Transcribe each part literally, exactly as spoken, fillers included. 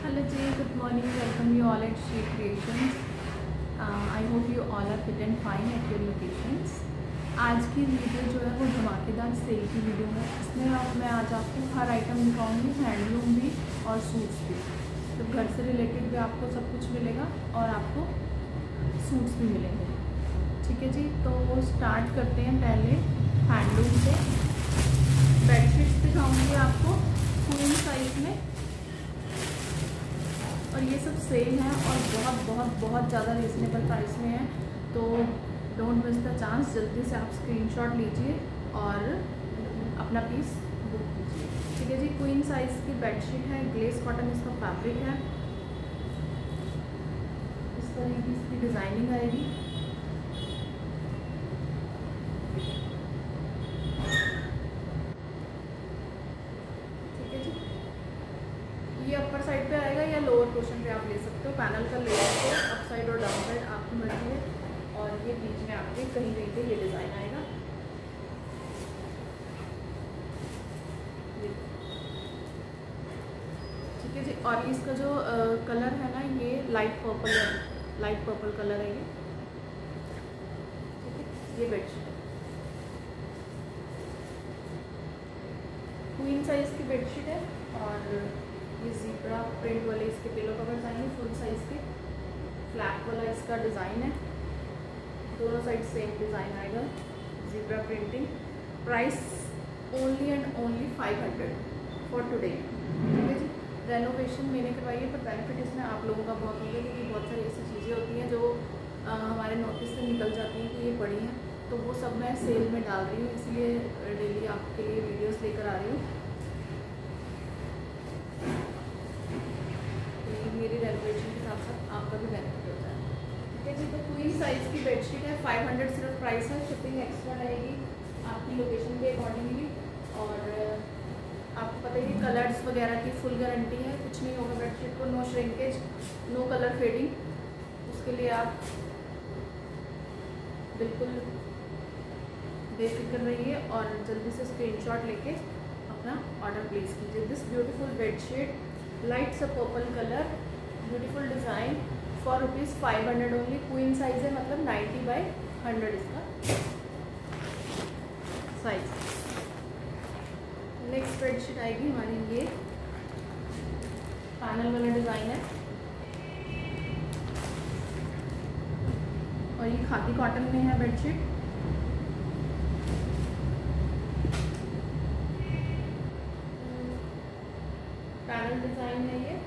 Hello Jay, good morning. Welcome you all at Shade Creations. Uh, I hope you all are fit and fine at your locations. आज की video जो है वो धमाकेदार cell की video है। इसमें आप मैं आज आपको हर आइटम दिखाऊंगी, हैंडलूम भी और सूट्स भी। तो घर से रिलेटेड भी आपको सब कुछ मिलेगा और आपको सूट्स भी मिलेंगे। ठीक है जी, तो स्टार्ट करते हैं पहले हैंडलूम से। बेडशीट्स दिखाऊंगी आपको क्वीन साइज में, और ये सब सेल है और बहुत बहुत बहुत ज़्यादा रीज़नेबल प्राइस में है। तो डोंट मिस द चांस, जल्दी से आप स्क्रीनशॉट लीजिए और अपना पीस बुक कीजिए। ठीक है जी, क्वीन साइज़ की बेडशीट है, ग्लेस कॉटन इसका फैब्रिक है। इस तरह की इसकी डिज़ाइनिंग आएगी। ये अपर साइड पे आएगा या लोअर पोर्शन पे आप ले सकते हो। पैनल का ले सकते हो, अप साइड और डाउन साइड आपकी मर्जी है। और ये बीच में आपके कहीं कहीं पे ये डिज़ाइन आएगा। ठीक है जी, और इसका जो आ, कलर है ना, ये लाइट पर्पल है, लाइट पर्पल कलर है ये। ठीक है, ये बेडशीट है, क्वीन साइज की बेडशीट है। और ये ज़ीब्रा प्रिंट वाले इसके पिलो कवर्स आएंगे, फुल साइज़ के। फ्लैप वाला इसका डिज़ाइन है, दोनों साइड सेम डिज़ाइन आएगा, zebra printing. Price only and only five hundred for today. ठीक है जी, रेनोवेशन मैंने करवाई है, पर बेनिफिट इसमें आप लोगों का बहुत होगा, क्योंकि बहुत सारी ऐसी चीज़ें होती हैं जो आ, हमारे नोटिस से निकल जाती हैं कि ये पड़ी हैं, तो वो सब मैं सेल में डाल रही हूँ, इसलिए डेली आपके लिए वीडियोस लेकर आ रही हूँ। मेरी रेनोवेशन के साथ साथ आपका भी बेनिफिट होता है। ठीक है जी, तो क्वीन साइज़ की बेडशीट है, फाइव हंड्रेड सिर्फ प्राइस है। शिपिंग एक्स्ट्रा रहेगी आपकी लोकेशन के अकॉर्डिंगली। और आपको पता है कि कलर्स वगैरह की फुल गारंटी है, कुछ नहीं होगा बेडशीट को, no shrinkage, no colour fading. उसके लिए आप बिल्कुल बेफिक्र रहिए और जल्दी से स्क्रीनशॉट लेके अपना ऑर्डर प्लेस कीजिए। दिस ब्यूटीफुल बेडशीट, लाइट सा purple colour, beautiful design, for rupees five hundred only. Queen size है, मतलब नाइन्टी बाई हंड्रेड इसका साइज। नेक्स्ट बेडशीट आएगी हमारी, ये पैनल वाला डिज़ाइन है और ये खादी कॉटन में है बेडशीट। पैनल डिज़ाइन है ये।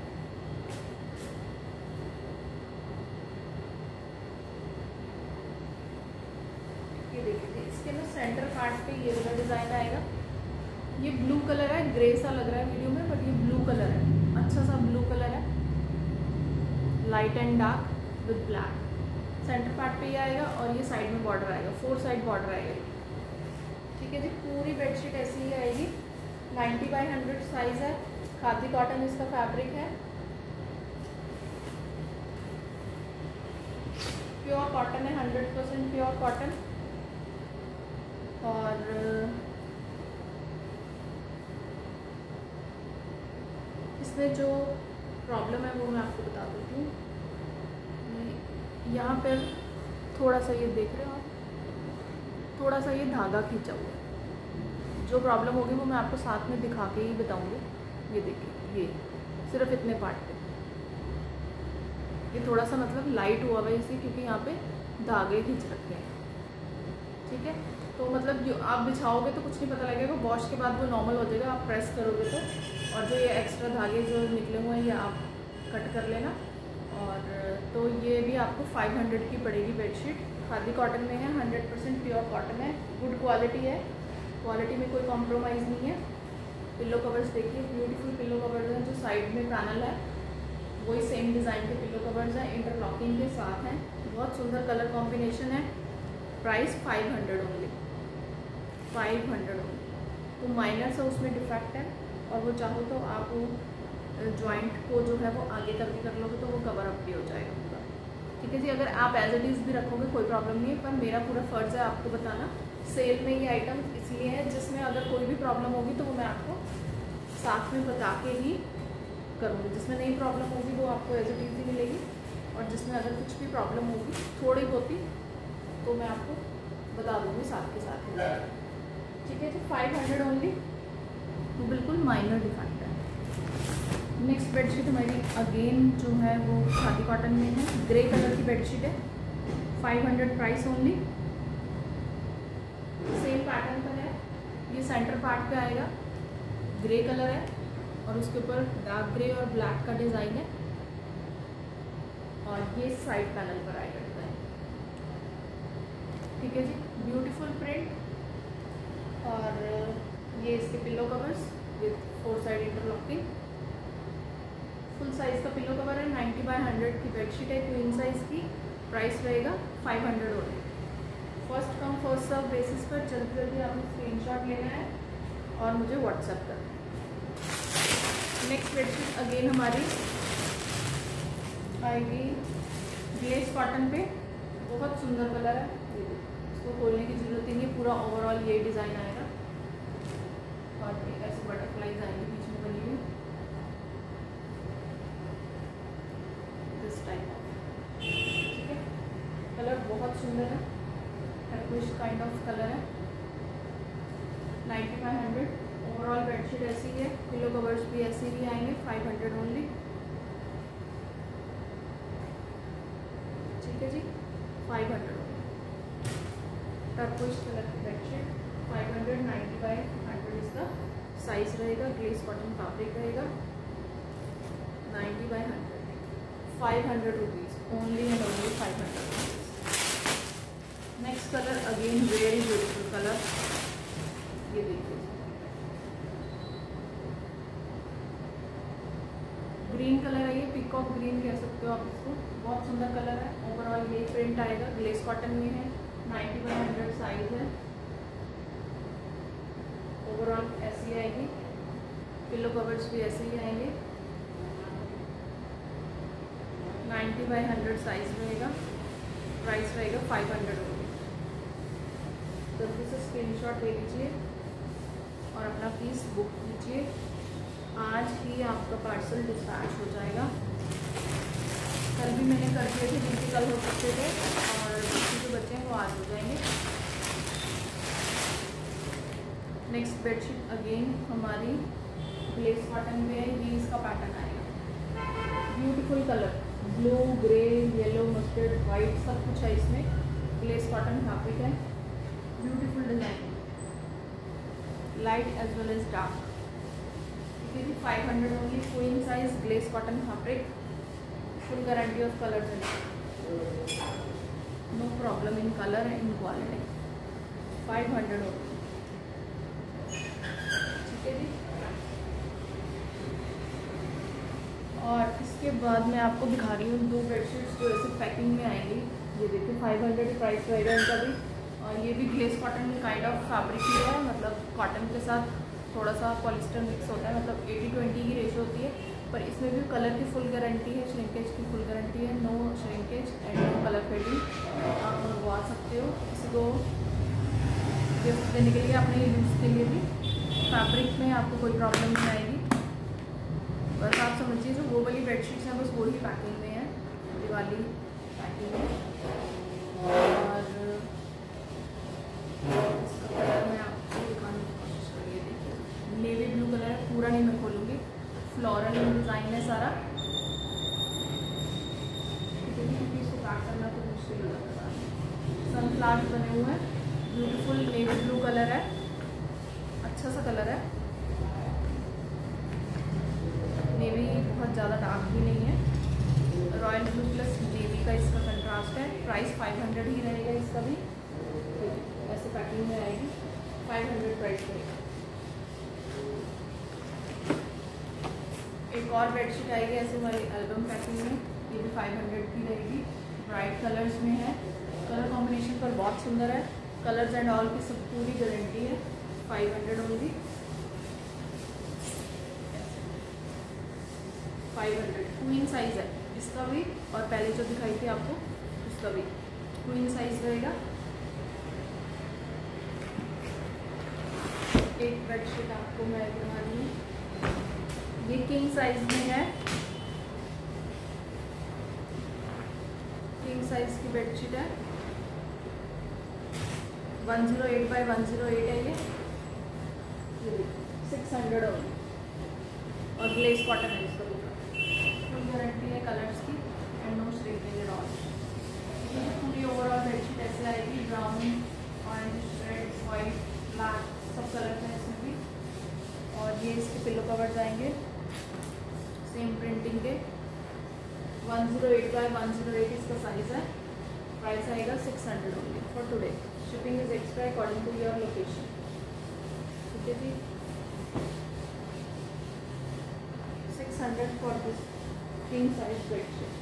ये देखिए, इसके ना सेंटर पार्ट पे ये वाला डिज़ाइन आएगा। ये ब्लू कलर है, ग्रे सा लग रहा है वीडियो में, बट ये ब्लू कलर है, अच्छा सा ब्लू कलर है, light and dark with black. Centre part पे ये आएगा और ये साइड में बॉर्डर आएगा, फोर साइड बॉर्डर आएगा। ठीक है जी, पूरी बेडशीट ऐसी ही आएगी। नाइन्टी बाई हंड्रेड साइज़ है, खादी कॉटन इसका फैब्रिक है, प्योर कॉटन है, हंड्रेड परसेंट प्योर कॉटन। और इसमें जो प्रॉब्लम है वो मैं आपको बता देती हूँ। यहाँ पर थोड़ा सा ये देख रहे हो आप, थोड़ा सा ये धागा खींचा हुआ है। जो प्रॉब्लम होगी वो मैं आपको साथ में दिखा के ही बताऊँगी। ये देखिए, ये सिर्फ इतने पार्ट पे ये थोड़ा सा मतलब लाइट हुआ हुआ है इसी, क्योंकि यहाँ पे धागे खींच रखे हैं। ठीक है, तो मतलब जो आप बिछाओगे तो कुछ नहीं पता लगेगा, वॉश के बाद वो नॉर्मल हो जाएगा, आप प्रेस करोगे तो। और जो ये एक्स्ट्रा धागे जो निकले हुए हैं ये आप कट कर लेना। और तो ये भी आपको फाइव हंड्रेड की पड़ेगी बेडशीट। खादी कॉटन में है, हंड्रेड परसेंट प्योर कॉटन है, गुड क्वालिटी है, क्वालिटी में कोई कॉम्प्रोमाइज़ नहीं है। पिलो कवर्स देखिए, ब्यूटीफुल पिलो कवर्स हैं। जो साइड में पैनल है वही सेम डिज़ाइन के पिलो कवर्स हैं, इंटरलॉकिंग के साथ हैं। बहुत सुंदर कलर कॉम्बिनेशन है। Price five hundred only, five hundred only. तो माइनर सा उसमें डिफेक्ट है, और वो चाहो तो आप जॉइंट को जो है वो आगे करके कर लोगे तो वो कवर अप भी हो जाएगा पूरा। ठीक है जी, अगर आप एज इट इज़ भी रखोगे कोई प्रॉब्लम नहीं है, पर मेरा पूरा फ़र्ज़ है आपको बताना। सेल में ये आइटम इसलिए है जिसमें अगर कोई भी प्रॉब्लम होगी तो वो मैं आपको साथ में बता के ही करूँगी। जिसमें नई प्रॉब्लम होगी वो आपको एज इट इज़ ही मिलेगी, और जिसमें अगर कुछ भी प्रॉब्लम होगी थोड़ी बहुत ही तो मैं आपको बता दूँगी साथ के साथ। ठीक है जी, फाइव हंड्रेड ओनली, वो बिल्कुल माइनर डिफेक्ट है। नेक्स्ट बेडशीट हमारी अगेन जो है वो खादी कॉटन में है, ग्रे कलर की बेडशीट है, five hundred price only. Same pattern पर है, ये सेंटर पार्ट पे आएगा, ग्रे कलर है और उसके ऊपर डार्क ग्रे और ब्लैक का डिज़ाइन है, और ये साइड पैनल पर आएगा डिज़ाइन। ठीक है जी, ब्यूटीफुल प्रिंट, और ये इसके pillow covers with four side interlocking, full size का पिलो कवर है, नाइन्टी बाय हंड्रेड की बेडशीट है, क्वीन साइज़ की, प्राइस रहेगा five hundred only. First come first serve basis पर जल्दी जल्दी आपको स्क्रीनशॉट लेना है और मुझे व्हाट्सएप करना है। नेक्स्ट बेडशीट अगेन हमारी आएगी ग्लेस कॉटन पे, बहुत सुंदर कलर है, इसको खोलने की ज़रूरत ही नहीं, पूरा ओवरऑल ये डिज़ाइन आएगा, और ये ऐसे बटरफ्लाइज आएंगे बीच में बनी हुई, दिस टाइप ऑफ। ठीक है, कलर बहुत सुंदर है, टर्किश काइंड ऑफ कलर है, ninety five hundred. Overall bedsheet ऐसी है, पिलो कवर्स भी ऐसे ही आएंगे, फाइव हंड्रेड ओनली। ठीक है जी, five hundred only. Turkish colour की bedsheet, five hundred, ninety by hundred इसका साइज रहेगा, ग्लेस कॉटन फैब्रिक रहेगा, ninety by hundred, five hundred rupees only and only five hundred rupees. Next colour again very beautiful colour, ये देखिए green colour है, ये peacock green कह सकते हो आप इसको, बहुत सुंदर कलर है। ओवरऑल ये प्रिंट आएगा, ग्लेस कॉटन में है, नाइन्टी बाई हंड्रेड साइज है, ओवरऑल ऐसी आएगी, पिलो कवर्स भी ऐसे ही आएंगे, नाइन्टी बाई हंड्रेड साइज रहेगा, प्राइस रहेगा फाइव हंड्रेड रुपीज़। जल्दी से स्क्रीनशॉट ले लीजिए और अपना पीस बुक कीजिए, आज ही आपका पार्सल डिस्पैच हो जाएगा। कल भी मैंने कर दिए थे, जिनके कल हो सकते थे, और बाकी जो बच्चे हैं वो आज हो जाएंगे। नेक्स्ट बेडशीट अगेन हमारी ग्लेस कॉटन में है, ये इसका पैटर्न आएगा, beautiful colour, blue, grey, yellow, mustard, white सब कुछ है इसमें, ग्लेस कॉटन फैब्रिक है, beautiful design, light as well as dark. ठीक है जी, five hundred only, queen size, glace cotton fabric, full guarantee of colour, no problem in colour and in quality, five hundred only. ठीक है जी, और इसके बाद मैं आपको दिखा रही हूँ दो बेडशीट्स जो ऐसे पैकिंग में आएंगी, ये देखिए फाइव हंड्रेड प्राइस रहेगा इनका भी, और ये भी ग्लेस कॉटन में काइंड ऑफ फैब्रिक ही है, मतलब कॉटन के साथ थोड़ा सा पॉलिस्टर मिक्स होता है, मतलब एटी ट्वेंटी की रेशो होती है, पर इसमें भी कलर की फुल गारंटी है, श्रिंकेज की फुल गारंटी है, no shrinkage and no colour fading. आप मंगवा सकते हो किसी को गिफ्ट देने के लिए, अपने यूज़ के लिए भी, फैब्रिक में आपको कोई प्रॉब्लम नहीं आएगी। बस आप समझिए जो वो वाली बेडशीट्स हैं बस वो ही पैकिंग में है, दिवाली पैकिंग में। और इसका कलर मैं आपको दिखाने की कोशिश करिए, देखिए नेवी ब्लू कलर है, पूरा नहीं मैं खोलूँगी, फ्लोरल डिज़ाइन है सारा, क्योंकि इसको पैक करना तो मुश्किल हो जाता है। सनफ्लावर्स बने हुए हैं, ब्यूटीफुल नेवी ब्लू कलर है, अच्छा सा कलर है, नेवी बहुत ज़्यादा डार्क भी नहीं है, रॉयल ब्लू प्लस नेवी का इसका कंट्रास्ट है, प्राइस फाइव हंड्रेड ही रहेगा इसका भी, ऐसे पैकिंग में आएगी, फाइव हंड्रेड प्राइस रहेगा। एक और बेडशीट आएगी ऐसे हमारी एल्बम पैकिंग में, ये भी फाइव हंड्रेड की रहेगी, ब्राइट कलर्स में है, कलर कॉम्बिनेशन पर बहुत सुंदर है, कलर्स एंड ऑल की सब पूरी गारंटी है, five hundred only, five hundred queen size है इसका भी, और पहले जो दिखाई थी आपको उसका भी क्वीन साइज़ रहेगा। एक बेडशीट आपको मैं दिखा रही हूँ, ये किंग साइज में है, किंग साइज की बेडशीट है, one zero eight by one zero eight है ये, सिक्स हंड्रेड होगी और ग्लेस कॉटन है इसका पूरा, फुल गारंटी है कलर्स की and no shrinking at all. पूरी ओवरऑल बेडशीट ऐसे आएगी, brown, orange, red, white, black सब कलर हैं इसमें भी। और ये इसके पिलो कवर्स आएंगे सेम प्रिंटिंग के, one zero eight by one zero eight इसका साइज़ है, प्राइस आएगा six hundred only for today. Shipping is extra according to your location. ठीक है जी, six hundred for this king size bedsheet.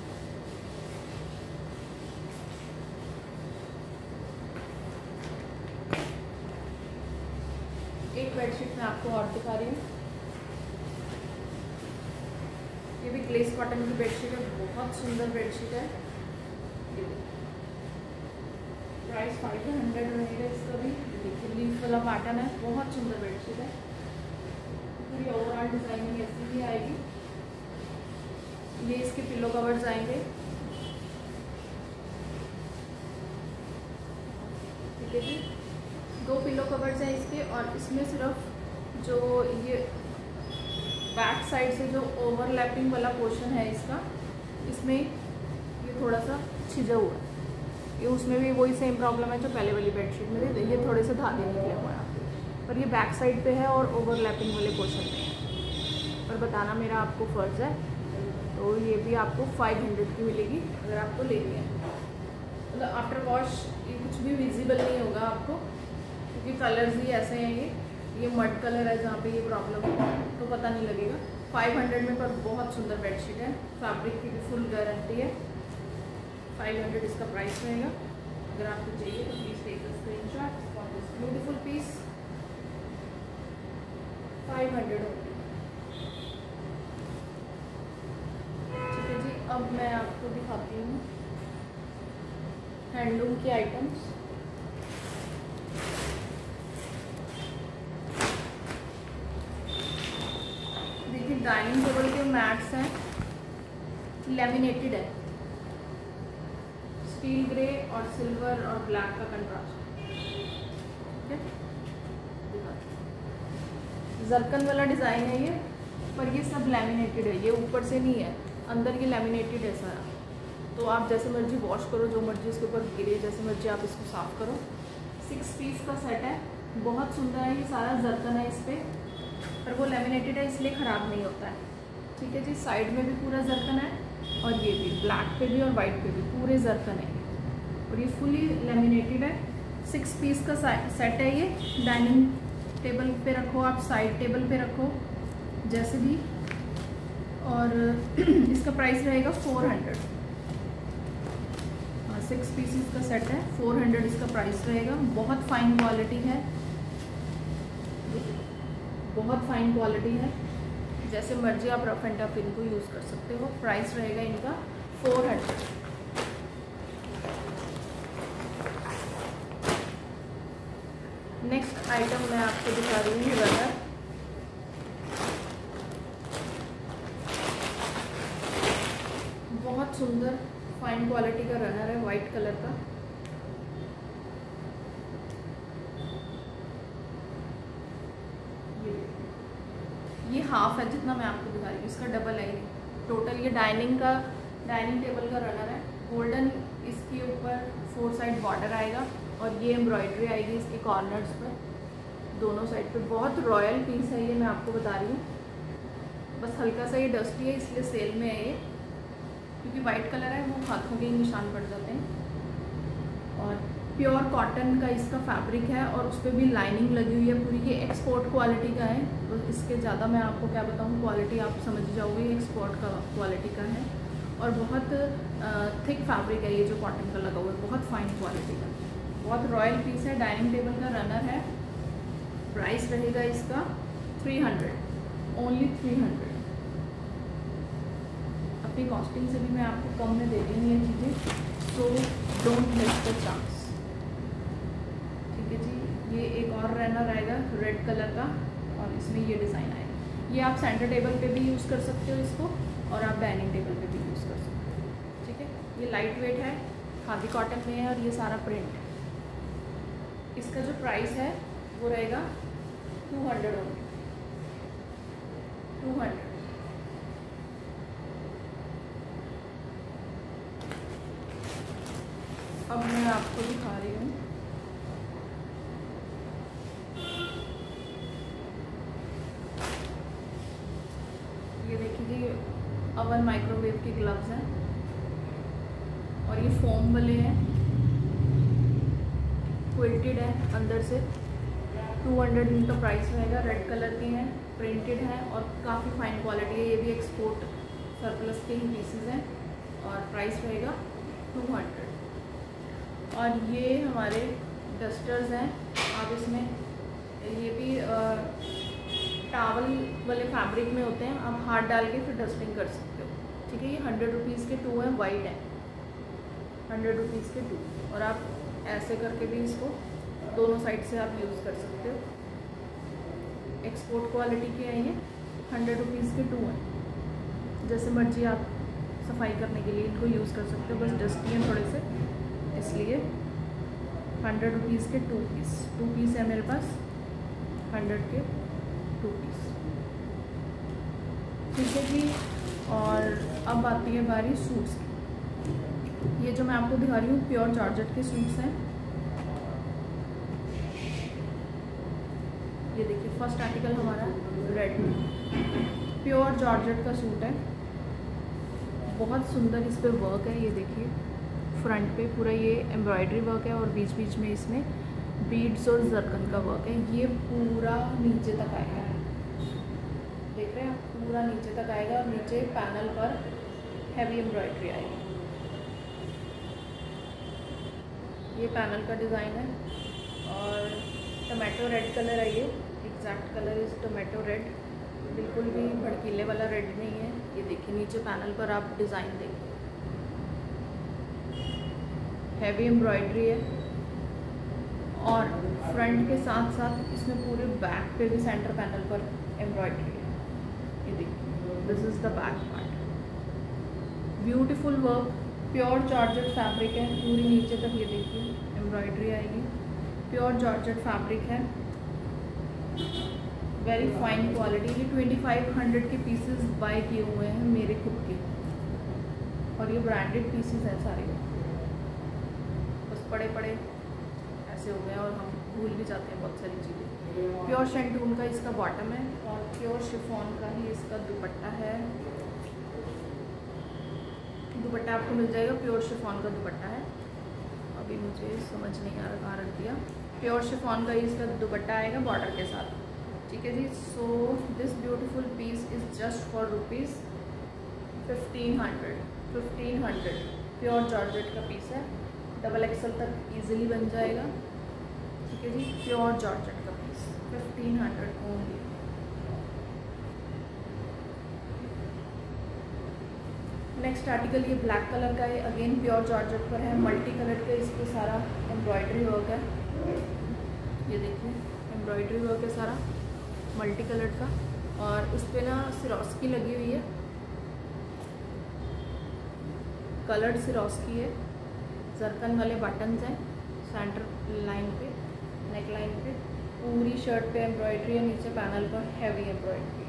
एक bedsheet मैं आपको और दिखा रही हूँ, ये भी ग्लेस कॉटन की बेडशीट है, बहुत सुंदर बेडशीट है। प्राइस फाइव हंड्रेड रहेगा इसका भी। देखिए लीफ वाला पैटर्न है, बहुत सुंदर बेडशीट है। पूरी ओवरऑल डिजाइनिंग ऐसी ही आएगी। ये इसके पिलो कवर्स आएंगे, ठीक है जी, दो पिलो कवर्स हैं इसके। और इसमें सिर्फ जो ये बैक साइड से जो ओवरलैपिंग वाला पोर्शन है इसका, इसमें ये थोड़ा सा छिजा हुआ है, ये उसमें भी वही सेम प्रॉब्लम है जो पहले वाली बेडशीट में थी, ये थोड़े से धागे निकले हुए हैं, पर ये बैक साइड पे है और ओवरलैपिंग वाले पोर्शन में है। पर बताना मेरा आपको फ़र्ज़ है, तो ये भी आपको फाइव हंड्रेड की मिलेगी अगर आपको लेनी है। मतलब आफ्टर वॉश ये कुछ भी विजिबल नहीं होगा आपको, क्योंकि कलर्स ही ऐसे हैं, ये ये मड कलर है जहाँ पे ये प्रॉब्लम है, तो पता नहीं लगेगा। फाइव हंड्रेड में पर बहुत सुंदर बेडशीट है, फैब्रिक की भी फुल गारंटी है। फाइव हंड्रेड इसका प्राइस रहेगा। अगर आपको चाहिए तो please take a screenshot for this beautiful piece. Five hundred होगी। ठीक है जी, अब मैं आपको दिखाती हूँ हैंडलूम के आइटम्स। देखिए डाइनिंग टेबल के मैट्स हैं, लेमिनेटेड है, स्टील ग्रे और सिल्वर और ब्लैक का कंट्रास्ट। ठीक है, जरकन वाला डिज़ाइन है ये, पर ये सब लेमिनेटेड है, ये ऊपर से नहीं है, अंदर ये लेमिनेटेड है सारा। तो आप जैसे मर्जी वॉश करो, जो मर्जी उसके ऊपर गिरे, जैसे मर्जी आप इसको साफ़ करो। सिक्स पीस का सेट है, बहुत सुंदर है, ये सारा जरकन है इस पर, पर वो लेमिनेटेड है इसलिए ख़राब नहीं होता है। ठीक है जी, साइड में भी पूरा जरकन है और ये भी ब्लैक पे भी और वाइट पे भी पूरे जरकन है, और ये फुली लेमिनेटेड है। सिक्स पीस का सेट है ये। डाइनिंग टेबल पे रखो, आप साइड टेबल पे रखो, जैसे भी। और इसका प्राइस रहेगा फोर हंड्रेड। हाँ, सिक्स पीसीस का सेट है, फोर हंड्रेड इसका प्राइस रहेगा। बहुत फाइन क्वालिटी है, बहुत फाइन क्वालिटी है, जैसे मर्जी आप रफ एंड टफ इनको यूज़ कर सकते हो। प्राइस रहेगा इनका फोर हंड्रेड। नेक्स्ट आइटम मैं आपको दिखा रही हूँ रनर। बहुत सुंदर फाइन क्वालिटी का रनर है, वाइट कलर का। ये हाफ है जितना मैं आपको दिखा रही हूँ, इसका डबल है ये टोटल। ये डाइनिंग का डाइनिंग टेबल का रनर है, गोल्डन इसके ऊपर फोर साइड बॉर्डर आएगा और ये एम्ब्रॉयडरी आएगी इसके कॉर्नर्स पर, दोनों साइड पे। बहुत रॉयल पीस है ये, मैं आपको बता रही हूँ। बस हल्का सा ये डस्टी है इसलिए सेल में है ये, क्योंकि वाइट कलर है, वो हाथों के निशान पड़ जाते हैं। और प्योर कॉटन का इसका फैब्रिक है और उस पर भी लाइनिंग लगी हुई है पूरी। ये एक्सपोर्ट क्वालिटी का है, तो इसके ज़्यादा मैं आपको क्या बताऊँ, क्वालिटी आप समझ जाओगे, एक्सपोर्ट का क्वालिटी का है। और बहुत थिक फैब्रिक है ये जो कॉटन का लगा हुआ है, बहुत फाइन क्वालिटी का, बहुत रॉयल पीस है। डाइनिंग टेबल का रनर है। प्राइस रहेगा इसका three hundred, only three hundred. अपनी कॉस्टिंग से भी मैं आपको कम में दे रही हूँ ये चीज़ें, so don't miss the chance. ठीक है जी, ये एक और रनर आएगा रेड कलर का और इसमें ये डिज़ाइन आएगा। ये आप सेंटर टेबल पे भी यूज़ कर सकते हो इसको, और आप डाइनिंग टेबल पे भी यूज़ कर सकते हो। ठीक है, ये लाइट वेट है, खादी कॉटन में है, और ये सारा प्रिंट है। इसका जो प्राइस है वो रहेगा two hundred only, two hundred. अब मैं आपको दिखा रही हूँ ये देखिए जी, अवन माइक्रोवेव के ग्लव्स हैं, और ये फोम वाले हैं, क्विल्टेड है अंदर से। टू हंड्रेड इनका प्राइस रहेगा। रेड कलर के हैं, प्रिंटेड हैं, और काफ़ी फाइन क्वालिटी है। ये भी एक्सपोर्ट सरप्लस के ही पीसेज हैं, और प्राइस रहेगा टू हंड्रेड। और ये हमारे डस्टर्स हैं, आप इसमें ये भी टावल वाले फैब्रिक में होते हैं, आप हाथ डाल के फिर डस्टिंग कर सकते हो। ठीक है, ये हंड्रेड रुपीज़ के टू हैं, वाइड हैं, हंड्रेड रुपीज़ के टू, और आप ऐसे करके भी इसको दोनों साइड से आप यूज़ कर सकते हो। एक्सपोर्ट क्वालिटी के हैं ये, हंड्रेड रुपीज़ के टू हैं। जैसे मर्जी आप सफाई करने के लिए इनको यूज़ कर सकते हो, बस डस्टी हैं थोड़े से, इसलिए हंड्रेड रुपीज़ के टू पीस टू पीस है मेरे पास, हंड्रेड के टू पीस। ठीक है जी। और अब आती है बारी सूट्स की। ये जो मैं आपको दिखा रही हूँ प्योर जॉर्जेट के सूट्स हैं। ये देखिए, फर्स्ट आर्टिकल हमारा रेड, प्योर जॉर्जेट का सूट है, बहुत सुंदर इस पे वर्क है। ये देखिए, फ्रंट पे पूरा ये एम्ब्रॉयडरी वर्क है, और बीच बीच में इसमें बीड्स और जरकन का वर्क है। ये पूरा नीचे तक आएगा, देख रहे हैं आप, पूरा नीचे तक आएगा, और नीचे पैनल पर हैवी एम्ब्रॉयडरी आएगी। ये पैनल का डिज़ाइन है, और टोमेटो रेड कलर है, ये exact colour is tomato red, बिल्कुल भी भड़कीले वाला रेड नहीं है। ये देखिए, नीचे पैनल पर आप डिज़ाइन देखिए, हैवी एम्ब्रॉयडरी है, और फ्रंट के साथ साथ इसमें पूरे बैक पे भी सेंटर पैनल पर एम्ब्रॉयडरी है। ये देखिए, this is the back part, beautiful work, pure georgette fabric है, पूरी नीचे तक ये देखिए एम्ब्रॉयडरी आएगी। प्योर जॉर्जेट फैब्रिक है, वेरी फाइन क्वालिटी। ये ट्वेंटी फाइव हंड्रेड के पीसेस बाय किए हुए हैं मेरे खुद के, और ये ब्रांडेड पीसेस हैं सारे, बस पड़े पड़े ऐसे हो गए, और हम भूल भी जाते हैं बहुत सारी चीज़ें। प्योर शेंटून का इसका बॉटम है, और प्योर शिफॉन का ही इसका दुपट्टा है। दुपट्टा आपको मिल जाएगा, प्योर शिफॉन का दुपट्टा है। अभी मुझे समझ नहीं आ रहा कहाँ रख दिया। प्योर शिफॉन का ही इसका दुपट्टा आएगा बॉर्डर के साथ। ठीक है जी। So this beautiful piece is just for rupees fifteen hundred fifteen hundred pure georgette का पीस है, डबल एक्सल तक इजीली बन जाएगा। ठीक है जी, प्योर जॉर्जेट का piece fifteen hundred only. Next article ये ब्लैक कलर का है, अगेन प्योर जॉर्जेट पर है, मल्टी कलर का इस पर सारा एम्ब्रॉयडरी वर्क है। ये देखिए, एम्ब्रॉयडरी वर्क है सारा मल्टी कलर का, और उस पर ना सिरोस्की लगी हुई है, कलर्ड सिरोस्की है, जरकन वाले बटन्स हैं सेंटर लाइन पे, नेक लाइन पे, पूरी शर्ट पे एम्ब्रॉयडरी है, नीचे पैनल पर हैवी एम्ब्रॉयडरी।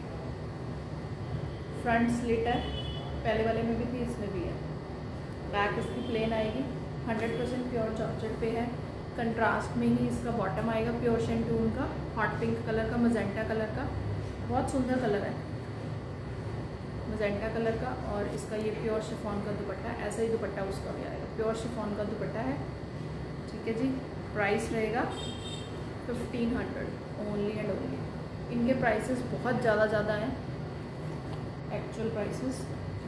फ्रंट स्लिट है, पहले वाले में भी थी, इसमें भी है। बैक इसकी प्लेन आएगी, हंड्रेड परसेंट प्योर जॉर्जेट पे है। कंट्रास्ट में ही इसका बॉटम आएगा, प्योर शेंटून का, हॉट पिंक कलर का, मजेंटा कलर का, बहुत सुंदर कलर है मजेंटा कलर का। और इसका ये प्योर शिफॉन का दुपट्टा, ऐसा ही दुपट्टा उसका भी आएगा, प्योर शिफॉन का दुपट्टा है। ठीक है जी, प्राइस रहेगा fifteen hundred only and only. इनके प्राइसेस बहुत ज़्यादा ज़्यादा हैं एक्चुअल प्राइसेस,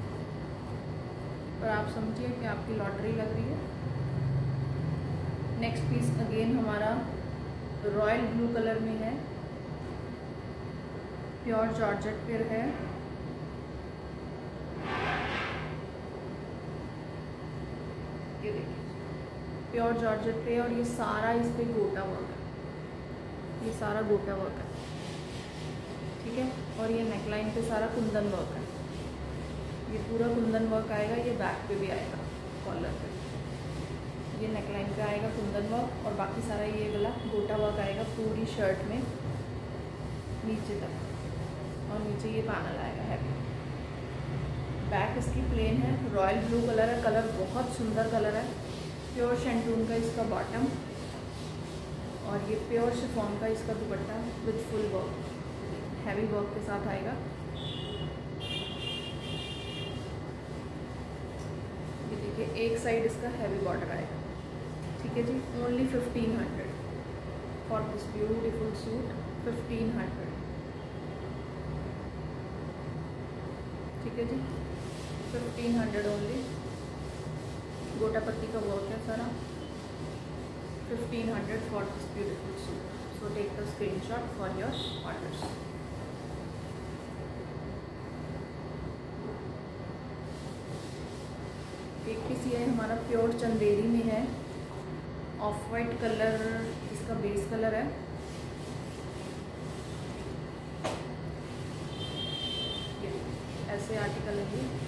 पर आप समझिए कि आपकी लॉटरी लग रही है। नेक्स्ट पीस अगेन हमारा रॉयल ब्लू कलर में है, प्योर जॉर्जेट पर है। ये देखिए, प्योर जॉर्जेट पे, और ये सारा इस पे गोटा वर्क है, ये सारा गोटा वर्क है। ठीक है, और ये नेकलाइन पे सारा कुंदन वर्क है, ये पूरा कुंदन वर्क आएगा। ये बैक पे भी आएगा, कॉलर पे ये नेकलाइन पे आएगा कुंदन वर्क, और बाकी सारा ये वाला गोटा वर्क आएगा पूरी शर्ट में नीचे तक, और नीचे ये पैनल आएगा हैवी। बैक इसकी प्लेन है, रॉयल ब्लू कलर है, कलर बहुत सुंदर कलर है। प्योर शेंटून का इसका बॉटम, और ये प्योर शिफॉन का इसका dupatta with full work, heavy work के साथ आएगा। ये देखिए एक साइड इसका हैवी बॉर्डर आएगा, ठीक है जी। Only fifteen hundred for this beautiful suit, fifteen hundred, ठीक है जी, फिफ्टीन हंड्रेड ओनली। गोटा पत्ती का वर्क है सारा, fifteen hundred for this beautiful suit. So take the screenshot for your orders. एक पीस ये हमारा प्योर चंदेरी में है, ऑफ वाइट कलर इसका बेस कलर है। ये ऐसे आर्टिकल है ये,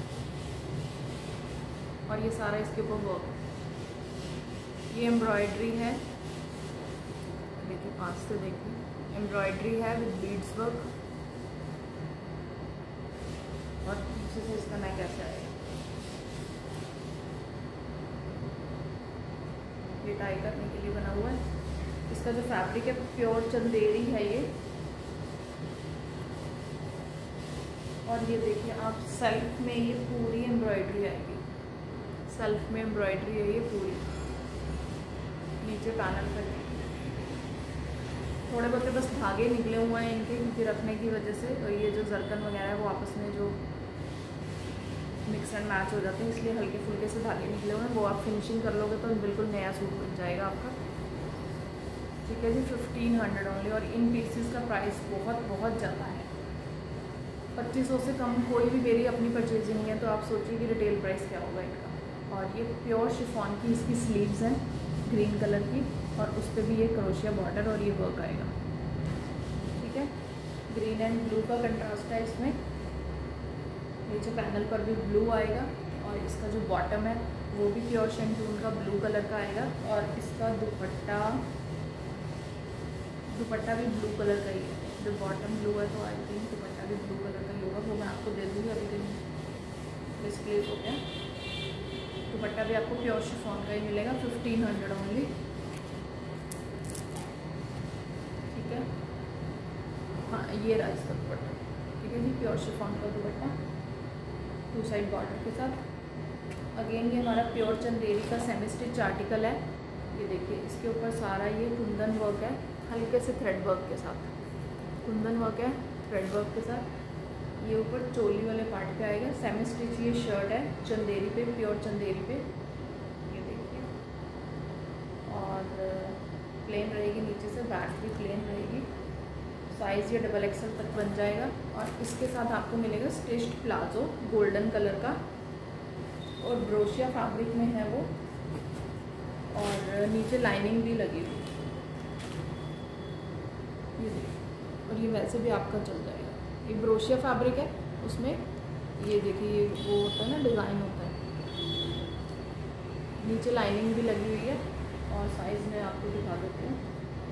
और ये सारा इसके ऊपर वर्क है। ये एम्ब्रॉयडरी है, देखिए पास से देखिए, एम्ब्रॉयडरी है विद बीड्स वर्क, और पीछे से इसका नेक ऐसा है। ये टाई करने के लिए बना हुआ है। इसका जो फैब्रिक है प्योर चंदेरी है ये, और ये देखिए आप सेल्फ में ये पूरी एम्ब्रॉयडरी आएगी, सेल्फ में एम्ब्रॉयडरी है ये पूरी, नीचे पैनल पर थोड़े बहुत बस धागे निकले हुए हैं इनके, क्योंकि रखने की वजह से, और ये जो जरकन वगैरह है वो आपस में जो मिक्स एंड मैच हो जाते हैं, इसलिए हल्के फुल्के से धागे निकले हुए हैं। वो आप फिनिशिंग कर लोगे तो बिल्कुल नया सूट बन जाएगा आपका, ठीक है जी। फिफ्टीन हंड्रेड ओनली, और इन पीसेस का प्राइस बहुत बहुत ज़्यादा है, पच्चीस सौ से कम कोई भी मेरी अपनी परचेजिंग है, तो आप सोचिए कि रिटेल प्राइस क्या होगा इनका। और ये प्योर शिफॉन की इसकी स्लीव्स हैं ग्रीन कलर की, और उस पर भी ये क्रोशिया बॉर्डर और ये वर्क आएगा, ठीक है। ग्रीन एंड ब्लू का कंट्रास्ट है इसमें, नीचे पैनल पर भी ब्लू आएगा, और इसका जो बॉटम है वो भी प्योर शेंटून का ब्लू कलर का आएगा, और इसका दुपट्टा दुपट्टा भी ब्लू कलर का ही है। जो बॉटम ब्लू है तो आई थिंक दुपट्टा भी ब्लू कलर का ही होगा, वो मैं आपको दे दूँगी, अभी कहीं डिस्प्लेस हो गया। दुपट्टा भी आपको प्योर शिफॉन का ही मिलेगा, फिफ्टीन हंड्रेड ओनली, ठीक है। हाँ ये रहा इसका दुपट्टा, ठीक है जी, प्योर शिफॉन का दुपट्टा टू साइड बॉर्डर के साथ। अगेन ये हमारा प्योर चंदेरी का सेमी स्टिच आर्टिकल है। ये देखिए इसके ऊपर सारा ये कुंदन वर्क है, हल्के से थ्रेड वर्क के साथ, कुंदन वर्क है थ्रेड वर्क के साथ। ये ऊपर चोली वाले पार्ट पे आएगा, सेमी स्टिच ये शर्ट है चंदेरी पे, प्योर चंदेरी पे, ये देखिए, और प्लेन रहेगी नीचे से, बैक भी प्लेन रहेगी। साइज़ ये डबल एक्सल तक बन जाएगा, और इसके साथ आपको मिलेगा स्टिच्ड प्लाजो गोल्डन कलर का, और ब्रोशिया फैब्रिक में है वो, और नीचे लाइनिंग भी लगी हुई, ये देखिए, और ये वैसे भी आपका चल जाएगा। ये ब्रोशिया फैब्रिक है, उसमें ये देखिए वो होता है ना, डिज़ाइन होता है, नीचे लाइनिंग भी लगी हुई है, और साइज़ में आपको दिखा देते हैं।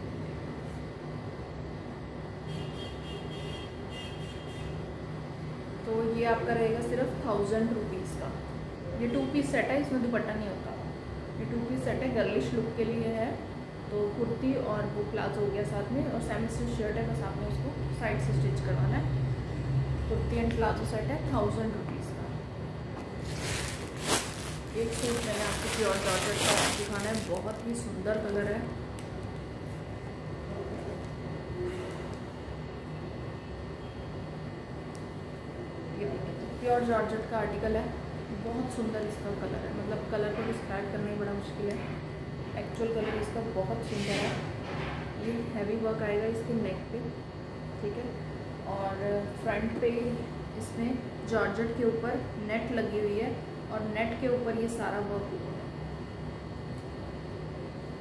तो ये आपका रहेगा सिर्फ थाउजेंड रुपीज़ का। ये टू पीस सेट है, इसमें दुपट्टा नहीं होता, ये टू पीस सेट है, गर्लिश लुक के लिए है। तो कुर्ती और वो प्लाजो हो गया साथ में, और सेमी स्टिच शर्ट है, बस आपने उसको साइड से स्टिच करवाना है। कुर्ती एंड प्लाजो सेट है थाउजेंड रुपीज़ का। एक सूट मैंने आपको प्योर जॉर्जेट का दिखाना है, बहुत ही सुंदर कलर है। ये देखिए प्योर जॉर्जेट का आर्टिकल है, बहुत सुंदर इसका कलर है, मतलब कलर को डिस्क्राइब करना ही बड़ा मुश्किल है, एक्चुअल कलर इसका बहुत सुंदर है। ये हैवी वर्क आएगा इसके नेक पे, ठीक है, और फ्रंट पे इसमें जॉर्जेट के ऊपर नेट लगी हुई है, और नेट के ऊपर ये सारा वर्क हुआ है,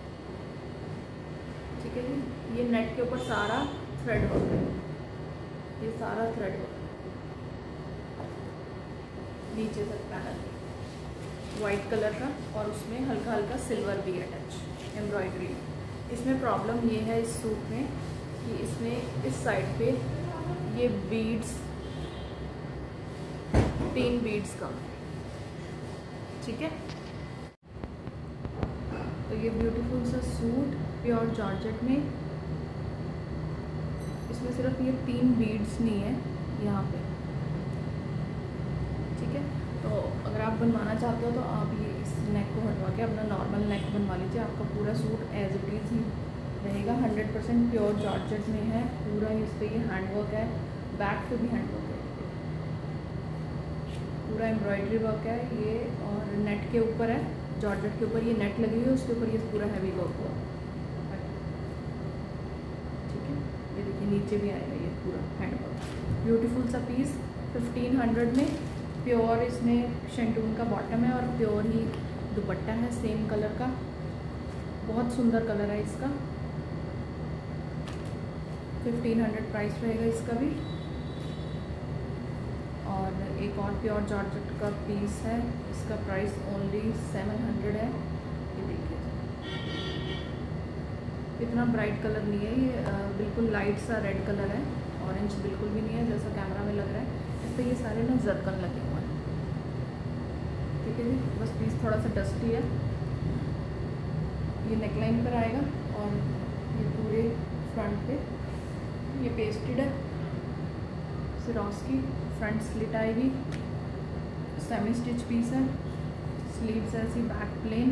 ठीक है जी। ये नेट के ऊपर सारा थ्रेड वर्क है, ये सारा थ्रेड वर्क नीचे तक पैनल वाइट कलर का, और उसमें हल्का हल्का सिल्वर भी अटैच एम्ब्रॉयडरी। इसमें प्रॉब्लम ये है इस सूट में कि इसमें इस साइड पे ये बीड्स, तीन बीड्स कम, ठीक है। तो ये ब्यूटीफुल सा सूट प्योर जॉर्जेट में, इसमें सिर्फ ये तीन बीड्स नहीं है यहाँ पे, ठीक है। तो अगर आप बनवाना चाहते हो तो आप ये इस नेक को हटवा के अपना नॉर्मल नेक बनवा लीजिए, आपका पूरा सूट एज इट इज़ ही रहेगा। हंड्रेड परसेंट प्योर जॉर्जेट में है पूरा, इस पर ये हैंडवर्क है, बैक पे भी हैंडवर्क है, पूरा एम्ब्रॉयडरी वर्क है ये, और नेट के ऊपर है, जॉर्जेट के ऊपर ये नेट लगी हुई है, उसके ऊपर ये पूरा हैवी वर्क हुआ, ठीक है। ये देखिए नीचे भी आएगा ये पूरा हैंडवर्क, ब्यूटीफुल सा पीस फिफ्टीन हंड्रेड में। प्योर इसमें शेंटून का बॉटम है और प्योर ही दुपट्टा है सेम कलर का, बहुत सुंदर कलर है इसका। फिफ्टीन हंड्रेड प्राइस रहेगा इसका भी। और एक और प्योर जॉर्जेट का पीस है, इसका प्राइस ओनली सेवन हंड्रेड है। ये देखिए इतना ब्राइट कलर नहीं है ये, बिल्कुल लाइट सा रेड कलर है, ऑरेंज बिल्कुल भी नहीं है जैसा कैमरा में लग रहा है। इस पर ये सारे ना जरकन लगे हुए हैं, ठीक है जी। बस पीस थोड़ा सा डस्टी है। ये नेकलाइन पर आएगा और ये पूरे फ्रंट पे ये पेस्टेड है, सिरोस की फ्रंट स्लिट आएगी, सेमी स्टिच पीस है, स्लीव्स ऐसी, बैक प्लेन,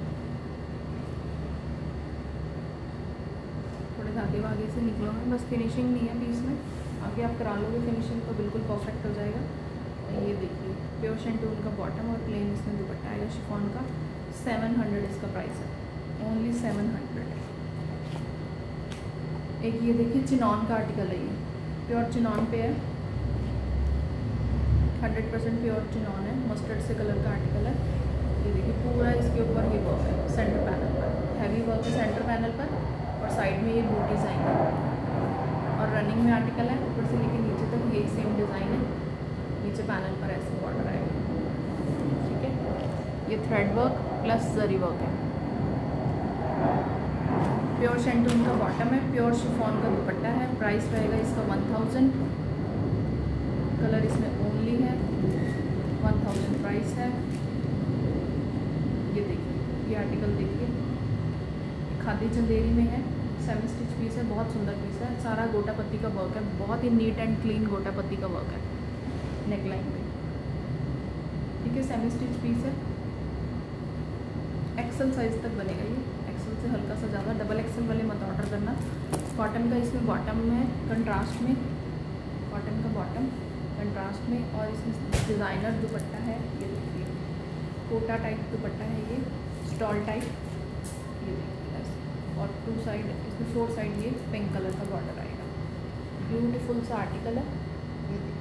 थोड़े धागे वागे से निकलोगे, बस फिनिशिंग नहीं है पीस में, आगे आप करा लोगे फिनिशिंग तो बिल्कुल परफेक्ट हो जाएगा। ये देखिए प्योर शेंटून का बॉटम और प्लेन इसमें दुपट्टा आएगा शिफॉन का। सेवन हंड्रेड इसका प्राइस है, ओनली सेवन हंड्रेड। एक ये देखिए चिनॉन का आर्टिकल है, ये प्योर चिनॉन पे है, हंड्रेड परसेंट प्योर चिनॉन है, मस्टर्ड से कलर का आर्टिकल है। ये देखिए पूरा इसके ऊपर ये वर्क है सेंटर पैनल पर, हैवी वर्क है सेंटर पैनल पर, और साइड में ये बूटीज आएंगे, और रनिंग में आर्टिकल है, ऊपर से लेके नीचे तक यही सेम डिज़ाइन है, नीचे पैनल पर ऐसे बॉर्डर आएगा, ठीक है। ये thread work plus zari work है, प्योर शेंटून का बॉटम है, प्योर शिफॉन का दुपट्टा है। प्राइस रहेगा इसका वन थाउजेंड, कलर इसमें ओनली है, वन थाउजेंड प्राइस है। ये देखिए ये आर्टिकल देखिए, खादी चंदेरी में है, सेमी स्टिच पीस है, बहुत सुंदर पीस है, सारा गोटा पत्ती का वर्क है, बहुत ही नीट एंड क्लीन गोटा पत्ती का वर्क है नेकलाइन में, ठीक है। सेमी स्टिच पीस है, एक्सल साइज तक बनेगा ये, एक्सल से हल्का सा ज़्यादा, डबल एक्सल वाले मत ऑर्डर करना। कॉटन का इसमें बॉटम में कंट्रास्ट में, कॉटन का बॉटम कंट्रास्ट में, और इसमें डिज़ाइनर दुपट्टा है, ये देखिए कोटा टाइप दुपट्टा है, ये स्टॉल टाइप, ये देखिए ऐसे, और टू साइड इसमें फोर साइड ये पिंक कलर का बॉर्डर आएगा, ब्यूटीफुल सा आर्टिकल है, ये देखिए।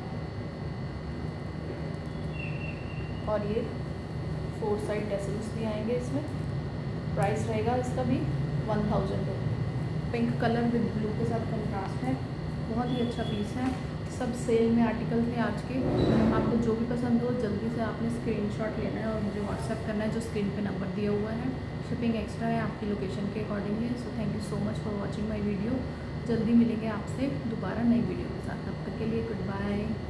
और ये फोर साइड टेसल्स भी आएंगे इसमें। प्राइस रहेगा इसका भी वन थाउजेंड रुपये। पिंक कलर विद ब्लू के साथ कंट्रास्ट है, बहुत ही अच्छा पीस है। सब सेल में आर्टिकल थे आज के, आपको जो भी पसंद हो जल्दी से आपने स्क्रीनशॉट लेना है और मुझे व्हाट्सएप करना है, जो स्क्रीन पे नंबर दिया हुआ है। शिपिंग एक्स्ट्रा है आपकी लोकेशन के accordingly. So thank you so much for watching my video. जल्दी मिलेंगे आपसे दोबारा नई वीडियो के साथ, तब तक के लिए गुड बाय।